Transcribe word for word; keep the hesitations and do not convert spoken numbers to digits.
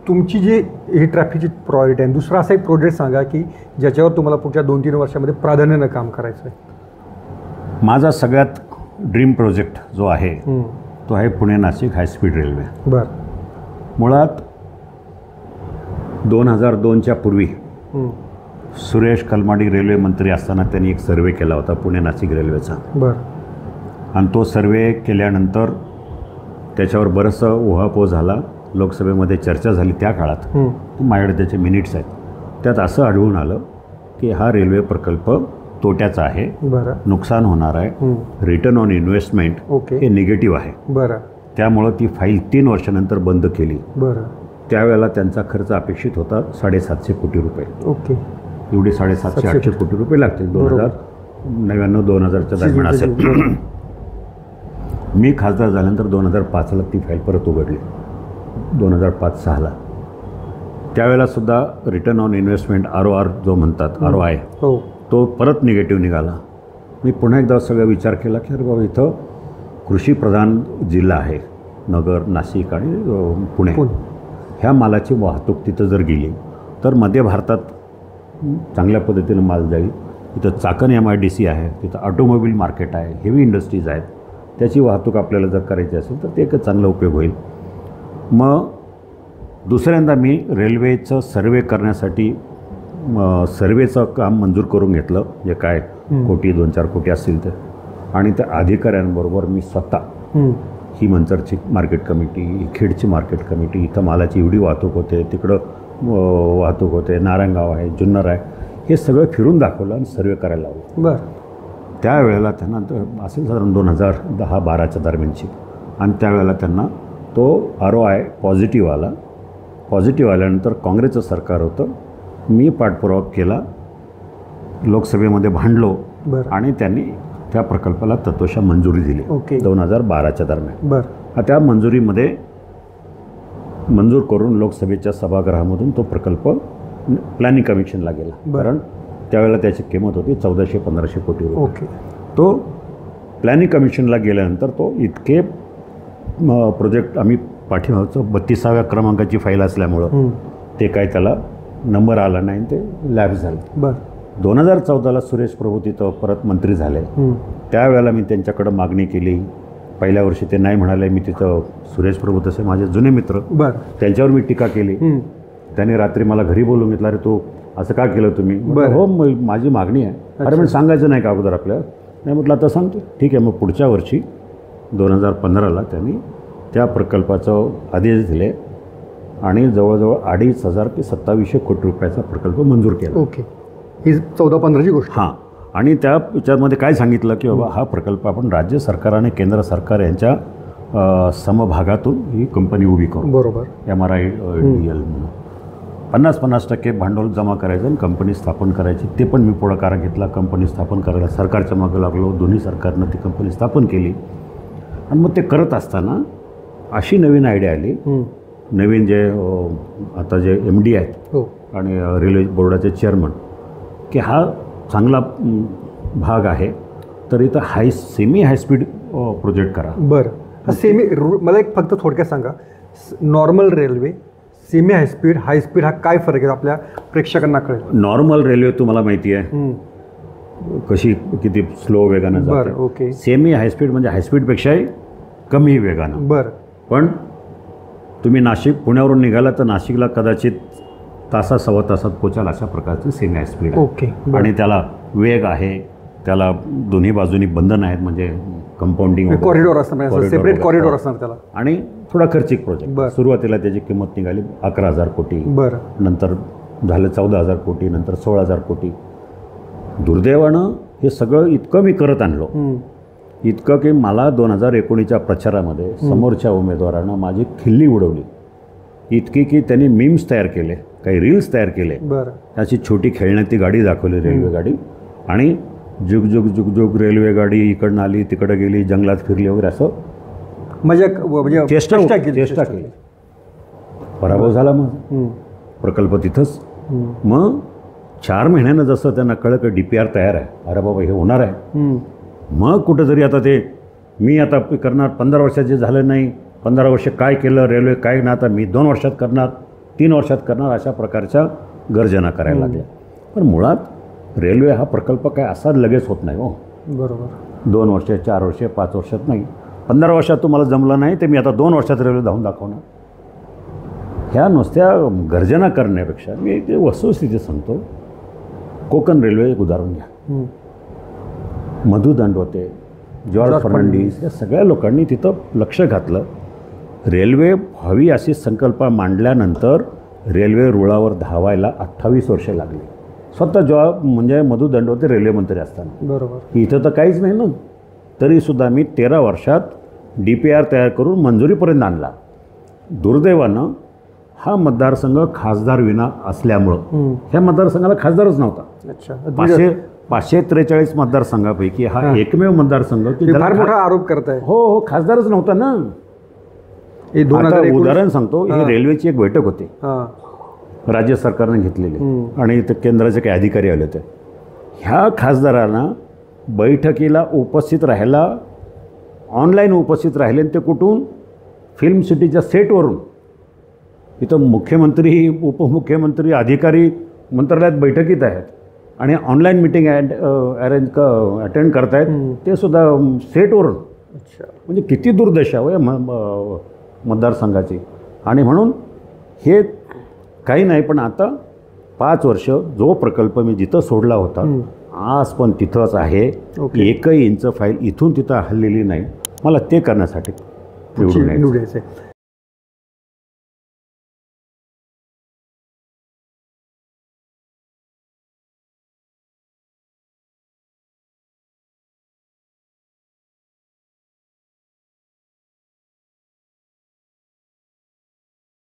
तुमची जी ही ट्रॅफिकची प्रायोरिटी आहे, दुसरा असा एक प्रोजेक्ट सांगा की ज्याच्यावर तुम्हाला पुढच्या दोन तीन वर्षामध्ये प्राधान्यानं काम करायचं आहे. माझा सगळ्यात ड्रीम प्रोजेक्ट जो आहे तो आहे पुणे नाशिक हायस्पीड रेल्वे. बरं. मुळात दोन हजार दोनच्या पूर्वी सुरेश कलमाडी रेल्वे मंत्री असताना त्यांनी एक सर्वे केला होता पुणे नाशिक रेल्वेचा. बरं. आणि तो सर्वे केल्यानंतर त्याच्यावर बरंचसं उहापोह झाला, लोकसभेमध्ये चर्चा झाली त्या काळात. माझ्याकडे त्याचे मिनिट्स आहेत. त्यात असं आढळून आलं की हा रेल्वे प्रकल्प तोट्याचा आहे, बरं, नुकसान होणार आहे, रिटर्न ऑन इन्व्हेस्टमेंट ओके हे निगेटिव्ह आहे. बरं. त्यामुळं ती फाईल तीन वर्षानंतर बंद केली. बरं. त्यावेळेला त्यांचा खर्च अपेक्षित होता साडेसातशे कोटी रुपये. ओके. एवढे साडेसातशे आठशे कोटी रुपये लागतील दोन हजार नव्याण्णव दोन हजारच्या दरम्यान असेल. मी खासदार झाल्यानंतर दोन हजार पाचला ती फाईल परत उघडली, दोन हजार पाच सहाला. त्यावेळेलासुद्धा return on investment R O R जो म्हणतात, आर ओ आय, हो, तो परत निगेटिव्ह निघाला. मी पुन्हा एकदा सगळा विचार केला की अरे बाबा इथं कृषीप्रधान जिल्हा आहे, नगर, नाशिक आणि पुणे, ह्या मालाची वाहतूक तिथं जर गेली तर मध्य भारतात चांगल्या पद्धतीनं माल जाईल. तिथं Chakan M I D C आहे, तिथं ऑटोमोबाईल मार्केट आहे, हेवी इंडस्ट्रीज आहेत, त्याची वाहतूक आपल्याला जर करायची असेल तर ते एक चांगला उपयोग होईल. मग दुसऱ्यांदा मी रेल्वेचं सर्वे करण्यासाठी सर्वेचं काम मंजूर करून घेतलं, जे काय कोटी दोन चार कोटी असतील ते. आणि त्या अधिकाऱ्यांबरोबर मी स्वतः ही मंचरची मार्केट कमिटी, खेडची मार्केट कमिटी, इथं मालाची एवढी वाहतूक होते, तिकडं वाहतूक होते, नारायणगाव आहे, जुन्नर आहे, हे सगळं फिरून दाखवलं आणि सर्वे करायला लावलं. बरं. त्यावेळेला त्यांना असेल साधारण दोन हजार दहा बाराच्या दरम्यानची. आणि त्यावेळेला त्यांना तो आर ओ आय पॉझिटिव्ह आला. पॉझिटिव्ह आल्यानंतर काँग्रेसचं सरकार होतं. मी पाठपुरावा केला, लोकसभेमध्ये भांडलो आणि त्यांनी त्या प्रकल्पाला तत्वशः मंजुरी दिली. ओके. दोन हजार बाराच्या दरम्यान. बरं. त्या मंजुरीमध्ये मंजूर करून लोकसभेच्या सभागृहामधून तो प्रकल्प प्लॅनिंग कमिशनला गेला. कारण त्यावेळेला त्याची किंमत होती चौदाशे पंधराशे कोटी रुपये. ओके. तो प्लॅनिंग कमिशनला गेल्यानंतर तो इतके प्रोजेक्ट आम्ही पाठीमागचं बत्तीसाव्या क्रमांकाची फाईल असल्यामुळं ते काय त्याला नंबर आला नाही, ते लॅप्स झालं. बरं. दोन हजार चौदाला सुरेश प्रभू तिथं परत मंत्री झाले. त्यावेळेला मी त्यांच्याकडं मागणी केली. पहिल्या वर्षी ते नाही म्हणाले. मी तिथं सुरेश प्रभू तसे माझे जुने मित्र, बरं, त्यांच्यावर मी टीका केली. त्यांनी रात्री मला घरी बोलून घेतलं, अरे तू असं का केलं तुम्ही? हो, माझी मागणी आहे. अरे पण सांगायचं नाही का अगोदर आपल्याला? नाही म्हटलं आता सांगतो. ठीक आहे. मग पुढच्या वर्षी दोन हजार पंधराला त्यांनी त्या प्रकल्पाचं आदेश दिले आणि जवळजवळ अडीच हजार ते सत्तावीसशे कोटी रुपयाचा प्रकल्प मंजूर केला. ओके. ही चौदा पंधराची गोष्ट. हां. आणि त्या याच्यामध्ये काय सांगितलं की बाबा हा प्रकल्प आपण राज्य सरकार आणि केंद्र सरकार यांच्या समभागातून ही कंपनी उभी करू. बरोबर. M R I D L म्हणून पन्नास पन्नास टक्के भांडवल जमा करायचं आणि कंपनी स्थापन करायची. ते पण मी पुढाकार घेतला. कंपनी स्थापन करायला सरकारच्या मागं लागलो. दोन्ही सरकारनं ती कंपनी स्थापन केली. आणि मग ते करत असताना अशी नवीन आयडिया आली. नवीन जे आता जे एम डी आहेत आणि रेल्वे बोर्डाचे चेअरमन, की हा चांगला भाग आहे तर इथं हाय सेमी हायस्पीड प्रोजेक्ट करा. बरं. सेमी मला एक फक्त थोडक्यात सांगा, normal railway, semi high speed, high speed हा काय फरक आहे आपल्या प्रेक्षकांना कळेल. नॉर्मल रेल्वे तुम्हाला माहिती आहे कशी किती स्लो वेगानं जाते. बरं. ओके. सेमी हायस्पीड म्हणजे हायस्पीडपेक्षाही कमी वेगानं. बरं. पण तुम्ही नाशिक पुण्यावरून निघाला तर नाशिकला कदाचित तासा सव्वा तासात पोचाल अशा प्रकारचं सेमी हायस्पीड. ओके. आणि त्याला वेग आहे, त्याला दोन्ही बाजूनी बंधन आहेत, म्हणजे कंपाऊंडिंग कॉरिडॉर असणार, सेपरेट कॉरिडॉर असणार त्याला. आणि थोडा खर्चिक प्रोजेक्ट. सुरुवातीला त्याची किंमत निघाली अकरा हजार कोटी. बरं. नंतर झालं चौदा हजार कोटी, नंतर सोळा हजार कोटी. दुर्दैवानं हे सगळं इतकं मी करत आणलो, इतकं की मला दोन हजार एकोणीसच्या प्रचारामध्ये समोरच्या उमेदवारानं माझी खिल्ली उडवली. इतकी की त्यांनी मीम्स तयार केले, काही रील्स तयार केले. बरं. त्याची छोटी खेळण्याची गाडी दाखवली, रेल्वे गाडी, आणि जुग जुग जुग जुग रेल्वे गाडी इकडनं आली तिकडं गेली, जंगलात फिरली वगैरे, असं मजा म्हणजे चेष्टा चेष्टा केली. पराभव झाला मग प्रकल्प तिथंच. मग चार महिन्यानं जसं त्यांना कळलं की डी पी आर तयार आहे, अरे बाबा हे होणार आहे, मग कुठंतरी आता ते मी आता करणार, पंधरा वर्षाचे झालं नाही, पंधरा वर्ष काय केलं रेल्वे काय ना, आता मी दोन वर्षात करणार, तीन वर्षात करणार अशा प्रकारच्या गर्जना करायला लागल्या. पण मुळात रेल्वे हा प्रकल्प काय असा लगेच होत नाही हो. बरोबर. दोन वर्ष चार वर्षे पाच वर्षात नाही. पंधरा वर्षात तुम्हाला जमलं नाही तर मी आता दोन वर्षात रेल्वे धावून दाखवणार. ह्या नुसत्या गर्जना करण्यापेक्षा मी ते वस्तुस्थिती सांगतो. कोकण रेल्वे एक उदाहरण घ्या. मधु दंडवते, जॉर्ज फर्नांडिस या सगळ्या लोकांनी तिथं लक्ष घातलं. रेल्वे व्हावी अशी संकल्पना मांडल्यानंतर रेल्वे रुळावर धावायला अठ्ठावीस वर्षे लागली. स्वतः जॉर्ज म्हणजे मधु दंडवते रेल्वे मंत्री असताना. बरोबर. इथं तर काहीच नाही ना. तरीसुद्धा मी तेरा वर्षात डी पी आर तयार करून मंजुरीपर्यंत आणला. दुर्दैवानं हा मतदारसंघ खासदार विना असल्यामुळं ह्या मतदारसंघाला खासदारच नव्हता. अच्छा. पाचशे पाचशे त्रेचाळीस मतदारसंघापैकी हा एकमेव मतदारसंघ की हे फार मोठा आरोप करताय. हो हो खासदारच नव्हता ना. हे दोन आता हजार एकोणीस उदाहरण सांगतो. ही रेल्वेची एक बैठक होती हां. राज्य सरकारने घेतलेली आणि ते केंद्राचे काही अधिकारी आले होते. ह्या खासदारांना बैठकीला उपस्थित राहायला ऑनलाईन उपस्थित राहिले आणि ते कुठून फिल्म सिटीच्या सेटवरून. इथं मुख्यमंत्री उपमुख्यमंत्री अधिकारी मंत्रालयात बैठकीत आहेत आणि ऑनलाईन मिटिंग ॲड अरेंज क अटेंड करतायत ते सुद्धा सेटवरून. अच्छा. म्हणजे किती दुर्दशा हो या म म- मतदारसंघाची. आणि म्हणून हे काही नाही. पण आता पाच वर्ष जो प्रकल्प मी जिथं सोडला होता आज पण तिथंच आहे. ओके. एकही इंच फाईल इथून तिथं हललेली नाही. मला ते करण्यासाठी निवडून यायचं. निवडायचं आहे.